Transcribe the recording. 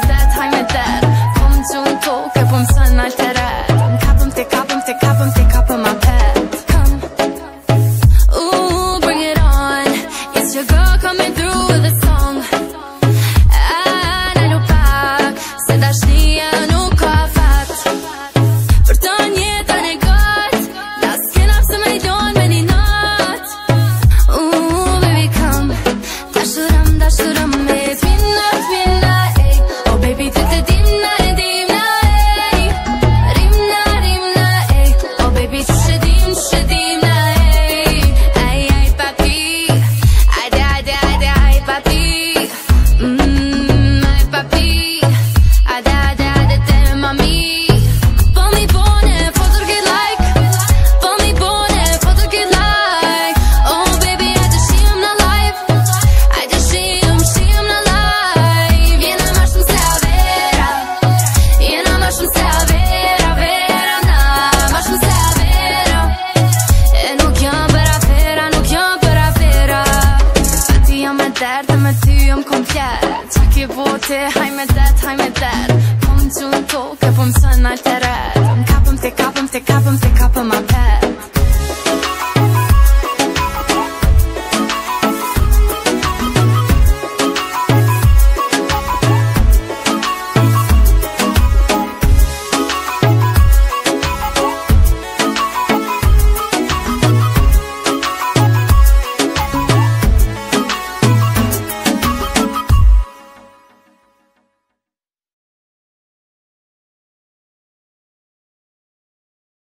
det, haj me det. Kom që në tokë, po mësën altë të red. Më kapëm, te kapëm, te kapëm, te kapëm ma pet. Come, ooh, bring it on. It's your girl coming through with a song. Në lupak, se dashnia nuk ka fat. Për të njetën e gat, da s'kena pse me idon me një nat. Ooh, baby come, dashuram me t'mina, ej. Oh baby ty të dimna, ej. Rimna, ej. Oh baby ty të dimna, ej. Aj, papi, aj, papi. Aj, papi, ajde, te mami. Po mi bone, foto t'ket like. Po mi bone, foto t'ket like. Oh baby, ajde shim në live. Ajde shim në live. Jena ma shumë se Havera. Jena ma shumë se Havera, Vera na. Ma shumë se Havera. E nuk jam për Havera, nuk jam për Havera. Ti jam me dert, dhe me ty jam komplet. Qa ki bote, haj me det. Kom që në tokë, po mësën altë të red. Më kapëm, te kapëm, te kapëm, te kapëm ma